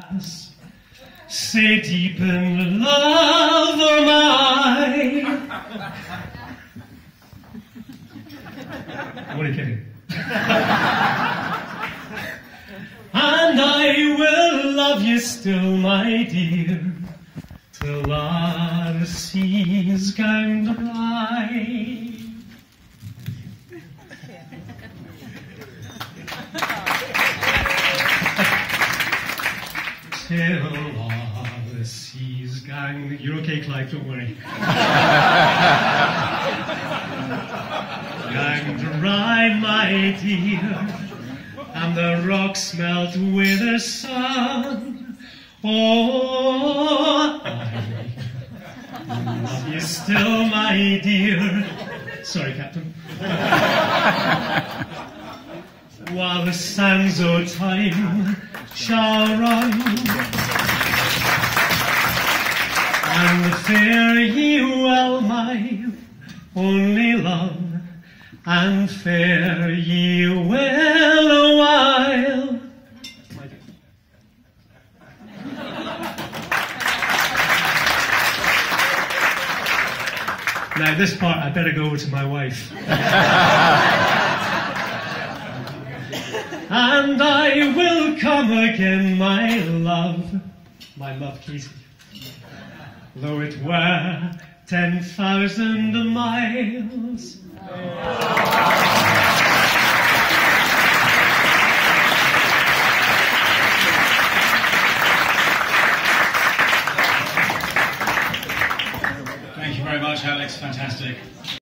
alas, say deep in love am I. I'm only kidding. And I will love you still, my dear, till our seas gone by. Till our seas gone. You're okay, Clive, don't worry. Gone dry, my dear, and the rocks melt with the sun. Oh, I love you still, my dear. Sorry, Captain. While the sands of time shall run, and fare ye well, my only love, and fare ye well a while. Now this part I better go over to my wife. And I will come again, my love, Casey, though it were 10,000 miles.